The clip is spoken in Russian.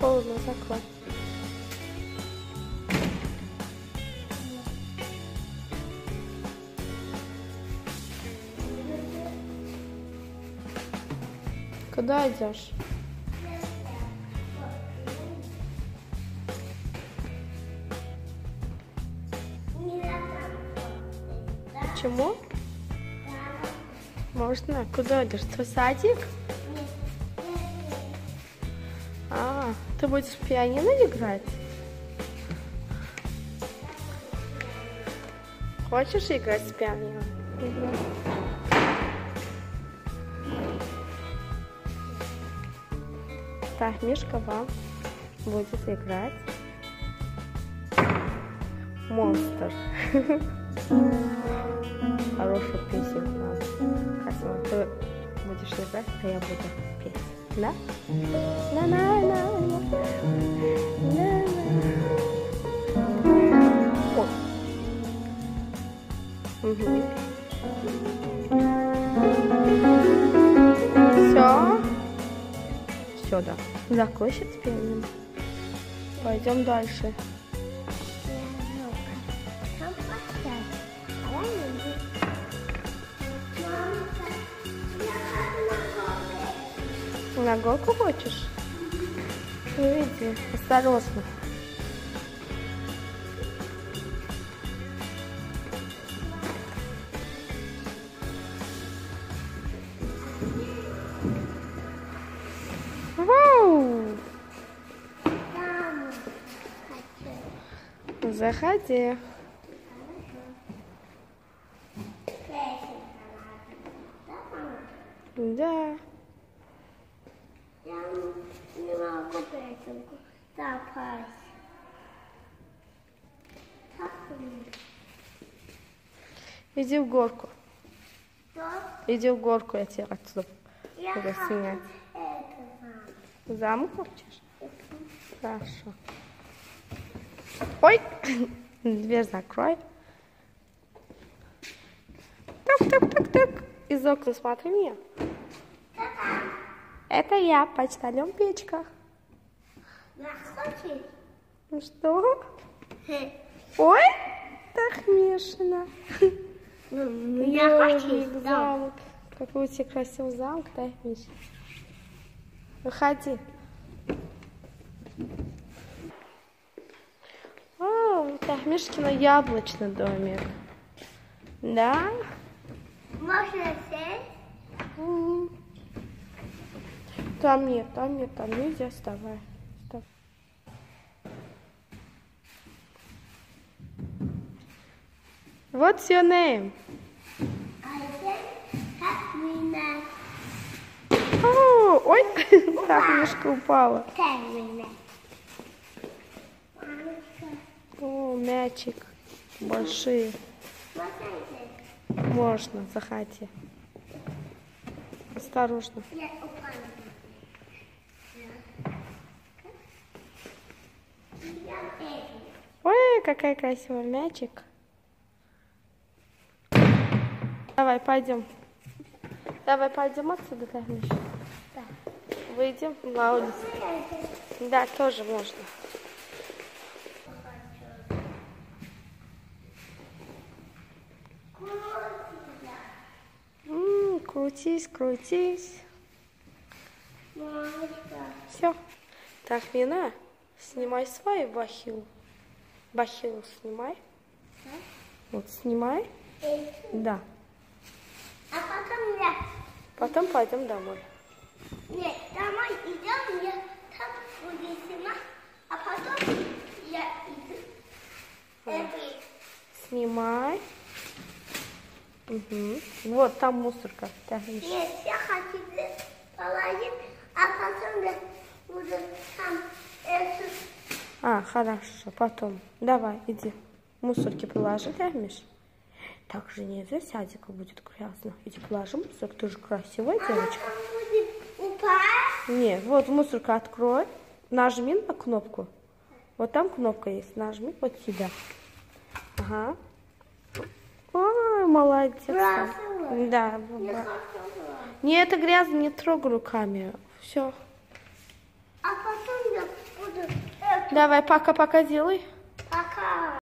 холодно, закрой. Куда идешь? Почему? Можно? Куда идешь? Твой садик? А, ты будешь в пианино играть? Хочешь играть с пианино? Так, Мишка вам будет играть монстр. Хорошую песенку надо. Катя, ты будешь играть, а я буду петь. Да? Все? Все, да. Закончить с пением. Пойдем дальше. На горку хочешь? Ну иди, осторожно. Вау! Заходи. Да. Я не могу песенку запасть. Иди в горку. Что? Иди в горку, я тебя отсюда буду снять. Это Замок хочешь? Хорошо. Ой! Дверь закрой. Так. Из окна смотри мне. Это я, почтальон Печка. Ну что? Ой, так Мишина. Я хочу замок. Какой у тебя красивый замок, да, Миша? Выходи. О, это Мишкина яблочный домик. Да? Можно сесть? Там нет, нельзя, вставай. What's your name? О, ой, так, Мишка упала. О, мячик. Большие. Можно, заходи. Осторожно. Ой, какая красивый мячик. Давай, пойдем. Давай, пойдем отсюда, да, Миша? Да. Выйдем на улицу. Да, тоже можно. Крутись. Все. Так, Мина, снимай свою бахилу. Бахилу снимай. Да? Вот, снимай. Да. А потом я... Потом пойдем домой. Нет, домой идем, я там буду снимать, а потом я иду. Снимай. Угу. Вот там мусорка. Нет, я хочу положить, а потом я буду там это... А, хорошо, потом. Давай, иди. Мусорки положи, да, Миш? Так же нельзя, садика будет грязно. Иди положи мусор, ты же красивая девочка. Она будет упасть? Нет, вот мусорка открой, нажми на кнопку. Вот там кнопка есть, нажми вот сюда. Ага. Ой, молодец. Красиво? Да. Не, это грязно, не трогай руками. Все. А потом я Давай, пока-пока делай. Пока.